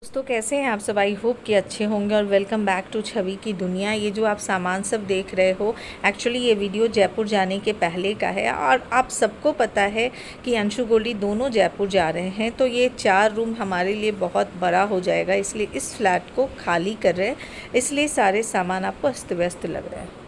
दोस्तों कैसे हैं आप सब। आई होप कि अच्छे होंगे और वेलकम बैक टू छवि की दुनिया। ये जो आप सामान सब देख रहे हो, एक्चुअली ये वीडियो जयपुर जाने के पहले का है और आप सबको पता है कि अंशु गोल्डी दोनों जयपुर जा रहे हैं, तो ये 4 रूम हमारे लिए बहुत बड़ा हो जाएगा, इसलिए इस फ्लैट को खाली कर रहे हैं, इसलिए सारे सामान आपको अस्त व्यस्त लग रहे हैं।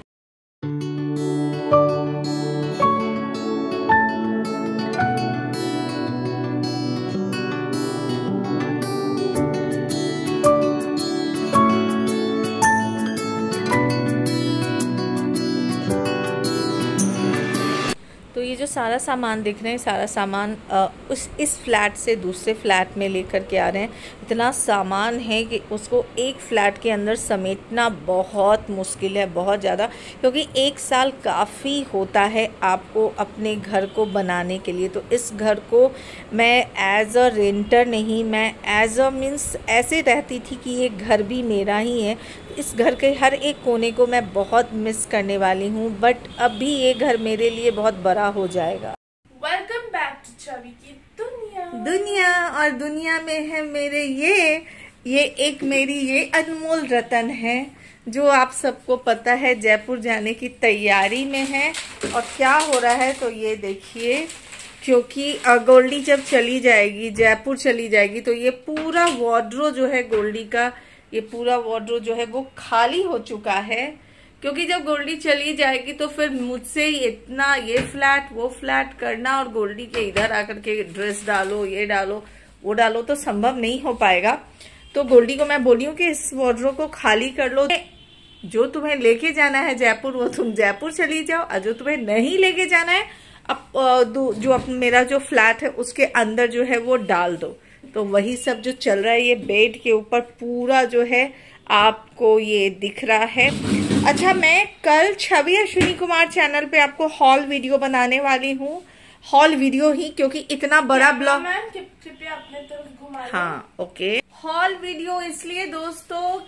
तो ये जो सारा सामान दिख रहे हैं, सारा सामान इस फ्लैट से दूसरे फ्लैट में लेकर के आ रहे हैं। इतना सामान है कि उसको एक फ़्लैट के अंदर समेटना बहुत मुश्किल है, बहुत ज़्यादा, क्योंकि 1 साल काफ़ी होता है आपको अपने घर को बनाने के लिए। तो इस घर को मैं एज़ अ रेंटर नहीं, मैं एज़ अ मीन्स ऐसे रहती थी कि ये घर भी मेरा ही है। इस घर के हर एक कोने को मैं बहुत मिस करने वाली हूँ, बट अभी ये घर मेरे लिए बहुत बड़ा हो जाएगा। वेलकम बैक टू छवि की दुनिया और दुनिया में है मेरे ये एक मेरी ये अनमोल रतन है, जो आप सबको पता है जयपुर जाने की तैयारी में है। और क्या हो रहा है तो ये देखिए, क्योंकि गोल्डी जब चली जाएगी, जयपुर चली जाएगी, तो ये पूरा वार्डरोब जो है गोल्डी का, ये पूरा वार्डरोब जो है वो खाली हो चुका है। क्योंकि जब गोल्डी चली जाएगी तो फिर मुझसे इतना ये फ्लैट वो फ्लैट करना और गोल्डी के इधर आकर के ड्रेस डालो, ये डालो, वो डालो, तो संभव नहीं हो पाएगा। तो गोल्डी को मैं बोली हूँ कि इस वार्डरोब को खाली कर लो, जो तुम्हें लेके जाना है जयपुर वो तुम जयपुर चली जाओ, और जो तुम्हें नहीं लेके जाना है अब जो मेरा जो फ्लैट है उसके अंदर जो है वो डाल दो। तो वही सब जो चल रहा है, ये बेड के ऊपर पूरा जो है आपको ये दिख रहा है। अच्छा, मैं कल छवि अश्विनी कुमार चैनल पे आपको हॉल वीडियो बनाने वाली हूँ, हॉल वीडियो ही, क्योंकि इतना बड़ा ब्लॉग। कृपया अपने तरफ घुमा दो। हाँ ओके, हॉल वीडियो इसलिए दोस्तों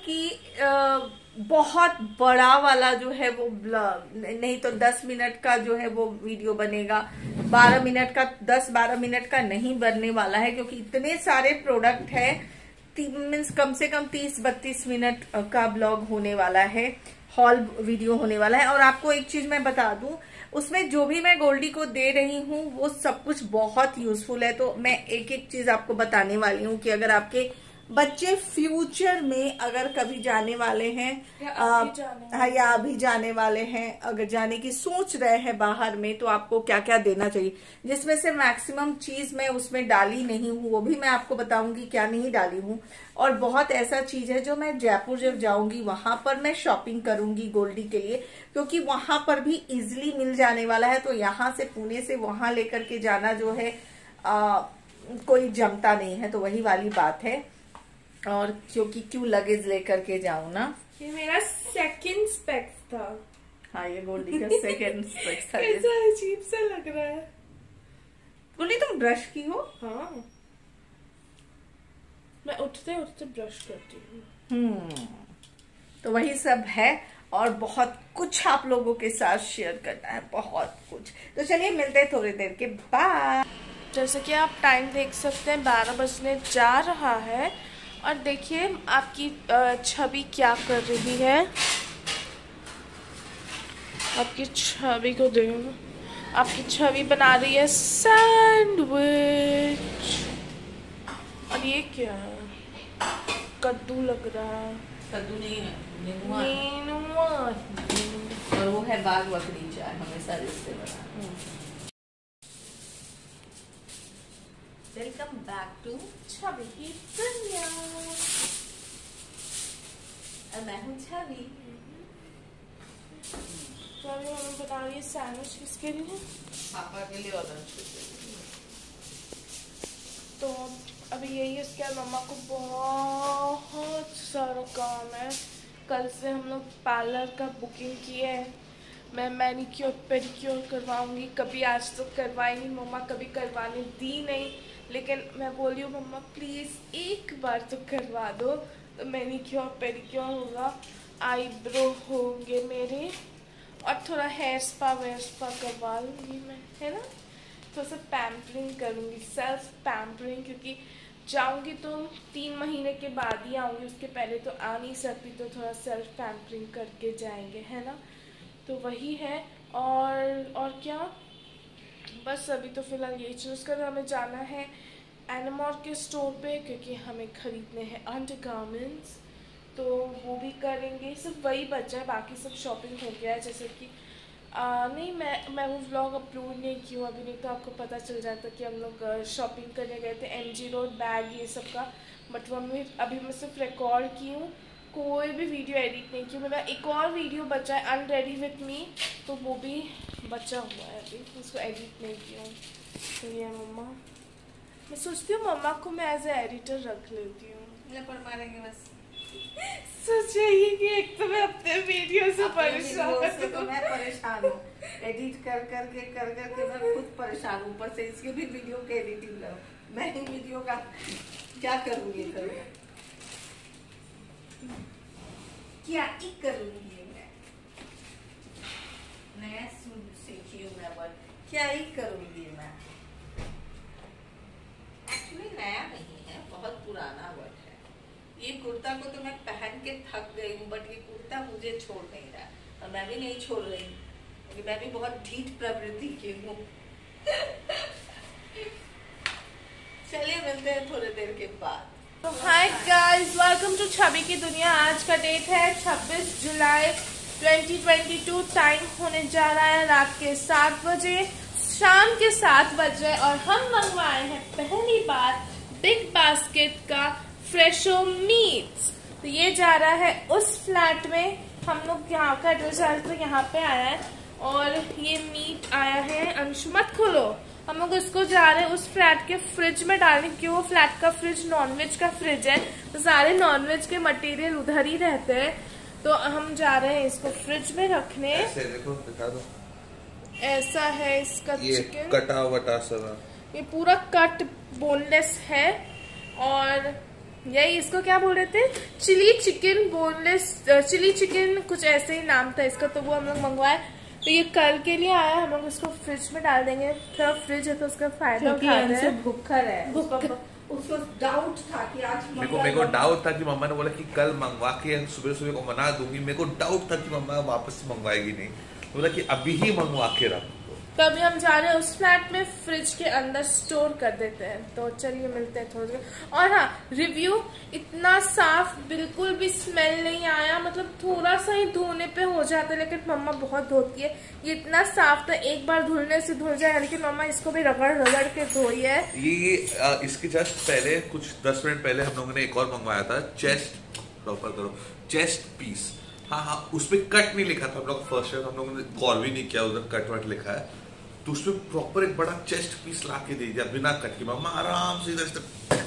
कि बहुत बड़ा वाला जो है वो नहीं तो 10 मिनट का जो है वो वीडियो बनेगा, 12 मिनट का, 10-12 मिनट का नहीं बनने वाला है, क्योंकि इतने सारे प्रोडक्ट है। मीन्स कम से कम 30-32 मिनट का ब्लॉग होने वाला है, हॉल वीडियो होने वाला है। और आपको एक चीज मैं बता दूं, उसमें जो भी मैं गोल्डी को दे रही हूँ वो सब कुछ बहुत यूजफुल है। तो मैं एक एक चीज आपको बताने वाली हूँ कि अगर आपके बच्चे फ्यूचर में अगर कभी जाने वाले हैं या अभी जाने वाले हैं, अगर जाने की सोच रहे हैं बाहर में, तो आपको क्या क्या देना चाहिए। जिसमें से मैक्सिमम चीज मैं उसमें डाली नहीं हूँ, वो भी मैं आपको बताऊंगी क्या नहीं डाली हूँ। और बहुत ऐसा चीज है जो मैं जयपुर जब जाऊंगी वहां पर मैं शॉपिंग करूंगी गोल्डी के लिए, क्योंकि वहां पर भी इजिली मिल जाने वाला है। तो यहाँ से पुणे से वहां लेकर के जाना जो है कोई जमता नहीं है, तो वही वाली बात है। और क्योंकि क्यों लगेज लेकर के जाऊं ना, ये मेरा सेकंड स्पेक्स था। हाँ, ये गोल्डी का सेकंड स्पेक्स था। कैसा अजीब सा लग रहा है। गोल्डी तुम ब्रश की हो? हाँ, मैं उठते उठते ब्रश करती हूँ। तो वही सब है और बहुत कुछ आप लोगों के साथ शेयर करना है, बहुत कुछ। तो चलिए मिलते हैं थोड़ी देर के बाद। जैसे कि आप टाइम देख सकते हैं, 12 बजने जा रहा है। और देखिए आपकी छवि क्या कर रही है। आपकी छवि को देखो, आपकी छवि बना रही है सैंडविच। और ये क्या है? कद्दू लग रहा है। कद्दू नहीं है, नेनुआ। और वो है बाग बकरी चाय, हमेशा इससे बना। वेलकम बैक टू छवि की दुनिया। मैं हूँ छवि। छवि हमें बता रही है सैंडविच। किसके लिए? पापा के लिए और अंशु के लिए। तो अभी यही है, उसके बाद मम्मा को बहुत सारा काम है। कल से हम लोग पार्लर का बुकिंग किए है। मैं मैनिक्योर पेडिक्योर करवाऊंगी। कभी आज तक करवाई नहीं, मम्मा कभी करवाने दी नहीं, लेकिन मैं बोली हूँ मम्मा प्लीज़ एक बार तो करवा दो। तो मैनिक्योर पेडिक्योर होगा, आईब्रो होंगे मेरे, और थोड़ा हेयर स्पा वेयर स्पा करवा लूँगी मैं, है ना। थोड़ा सा पैम्परिंग करूँगी, सेल्फ पैम्परिंग, क्योंकि जाऊंगी तो 3 महीने के बाद ही आऊंगी, उसके पहले तो आ नहीं सकती, तो थोड़ा सेल्फ पैम्परिंग करके जाएंगे, है ना। तो वही है। और क्या, बस अभी तो फिलहाल यही चूज़ कर, हमें जाना है एनमॉर के स्टोर पे क्योंकि हमें खरीदने हैं अंडरगारमेंट्स, तो वो भी करेंगे। सिर्फ वही बचा है, बाकी सब शॉपिंग हो गया है। जैसे कि नहीं, मैं वो व्लॉग अपलोड नहीं की हूँ अभी, नहीं तो आपको पता चल जाता कि हम लोग शॉपिंग करने गए थे MG रोड, बैग ये सब का। बट वो मैं अभी मैं सिर्फ रिकॉर्ड की हूँ, कोई भी वीडियो एडिट नहीं की हूँ। मेरा एक और वीडियो बचा है अनरेडी विथ मी, तो वो भी बचा हुआ है अभी, उसको एडिट नहीं की हूँ। तो ये मम्मा, मैं सोचती हूँ मम्मा को मैं एज ए एडिटर रख लेती हूँ, पर मारेंगे बस। सोचिए कि एक तो मैं अपने वीडियो से परेशान तो मैं परेशान हूँ, एडिट कर करके मैं खुद परेशान हूँ, ऊपर से इसके भी वीडियो के एडिटिंग करो, मैं ही वीडियो का क्या करूँगी, क्या ही करूँगी मैं, नया सीखी हूँ मैं, बट क्या ही करूँगी मैं। एक्चुअली नया नहीं है, बहुत पुराना वर्ड है। ये कुर्ता को तो मैं पहन के थक गई हूँ, बट ये कुर्ता मुझे छोड़ नहीं रहा, और मैं भी नहीं छोड़ रही क्योंकि मैं भी बहुत ढीठ प्रवृत्ति की हूँ। चलिए मिलते हैं थोड़ी देर के बाद। तो hi guys, welcome to Chhavi की दुनिया। आज का डेट है 26 जुलाई 2022। टाइम होने जा रहा है रात के 7 बजे, शाम के 7 बज रहे, और हम मंगवाए हैं पहली बार बिग बास्केट का फ्रेशो मीट्स। तो ये जा रहा है उस फ्लैट में, हम लोग यहाँ का एड्रेस तो यहाँ पे आया है, और ये मीट आया है, अंशु मत खोलो, हम लोग इसको जा रहे हैं उस फ्लैट के फ्रिज में डालने, क्योंकि वो फ्लैट का फ्रिज नॉनवेज का फ्रिज है, तो सारे नॉनवेज के मटेरियल उधर ही रहते हैं, तो हम जा रहे हैं इसको फ्रिज में रखने। ऐसे देखो, दिखा दो। ऐसा है इसका चिकन, कटा वटा सब, ये पूरा कट बोनलेस है, और यही इसको क्या बोल रहे थे, chilli chicken boneless, chilli chicken कुछ ऐसे ही नाम था इसका, तो वो हम लोग मंगवाए। तो ये कल के लिए आया, हम लोग इसको फ्रिज में डाल देंगे, थोड़ा फ्रिज है तो उसका फायदा उठाते हैं। भूखा है, उसको डाउट था कि आज मेरे को डाउट था कि मम्मा ने बोला कि कल मंगवा के सुबह सुबह को मना दूंगी, मेरे को डाउट था कि मम्मा वापस मंगवाएगी नहीं, बोला कि अभी ही मंगवा के रख। तो अभी हम जा रहे हैं उस फ्लैट में, फ्रिज के अंदर स्टोर कर देते हैं। तो चलिए मिलते हैं थोड़ी देर। और हाँ, रिव्यू इतना साफ, बिल्कुल भी स्मेल नहीं आया, मतलब थोड़ा सा ही धोने पे हो जाता है, लेकिन मम्मा बहुत धोती है। ये इतना साफ था, एक बार धुलने से धुल जाए, लेकिन मम्मा इसको भी रगड़ रगड़ के धोई है। ये इसके जस्ट पहले कुछ 10 मिनट पहले हम लोगों ने एक और मंगवाया था, चेस्ट प्रॉपर करो, चेस्ट पीस। हाँ, उसपे कट नहीं लिखा था, हम लोग फर्स्ट टाइम हम लोगों ने गौर भी नहीं किया, उधर कट वट लिखा है, तो उसमें प्रॉपर एक बड़ा चेस्ट पीस ला के दे दिया बिना कट के। मम्मा आराम से इधर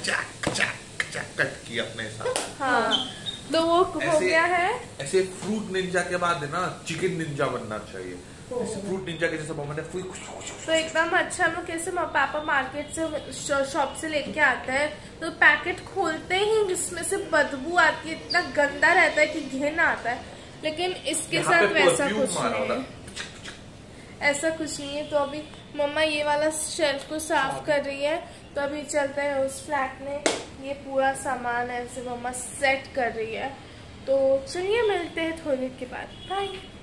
कट किया अपने साथ। हाँ, तो वो हो गया है। ऐसे फ्रूट निंजा के बाद है ना, चिकन निंजा बनना चाहिए, फ्रूट निंजा के जैसा मम्मा ने तो एकदम अच्छा। हम लोग कैसे पापा मार्केट से शॉप से लेके आते हैं, तो पैकेट खोलते ही जिसमें से बदबू आती है, इतना गंदा रहता है कि घिन आता है, लेकिन इसके साथ वैसा कुछ नहीं है, ऐसा कुछ नहीं है। तो अभी मम्मा ये वाला शेल्फ को साफ कर रही है, तो अभी चलते हैं उस फ्लैट में, ये पूरा सामान ऐसे मम्मा सेट कर रही है। तो चलिए मिलते हैं थोड़ी देर के बाद, बाय।